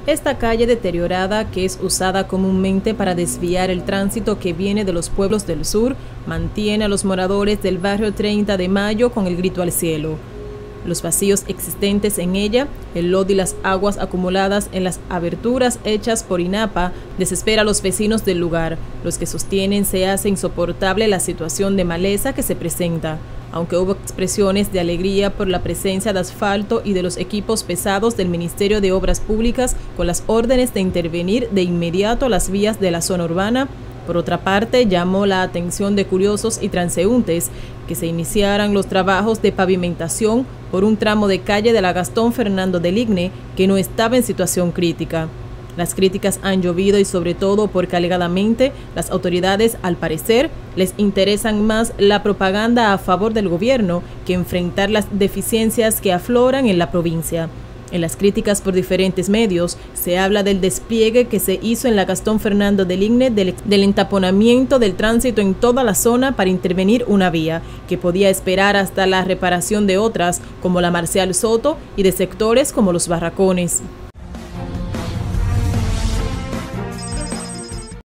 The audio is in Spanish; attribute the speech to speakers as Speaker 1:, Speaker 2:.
Speaker 1: Esta calle deteriorada, que es usada comúnmente para desviar el tránsito que viene de los pueblos del sur, mantiene a los moradores del barrio 30 de Mayo con el grito al cielo. Los vacíos existentes en ella, el lodo y las aguas acumuladas en las aberturas hechas por INAPA desespera a los vecinos del lugar, los que sostienen se hace insoportable la situación de maleza que se presenta. Aunque hubo expresiones de alegría por la presencia de asfalto y de los equipos pesados del Ministerio de Obras Públicas con las órdenes de intervenir de inmediato las vías de la zona urbana, por otra parte, llamó la atención de curiosos y transeúntes que se iniciaran los trabajos de pavimentación por un tramo de calle de la Gastón Fernando del Igne que no estaba en situación crítica. Las críticas han llovido y sobre todo porque alegadamente las autoridades, al parecer, les interesan más la propaganda a favor del gobierno que enfrentar las deficiencias que afloran en la provincia. En las críticas por diferentes medios se habla del despliegue que se hizo en la Gastón Fernando del Igne del entaponamiento del tránsito en toda la zona para intervenir una vía que podía esperar hasta la reparación de otras como la Marcial Soto y de sectores como Los Barracones.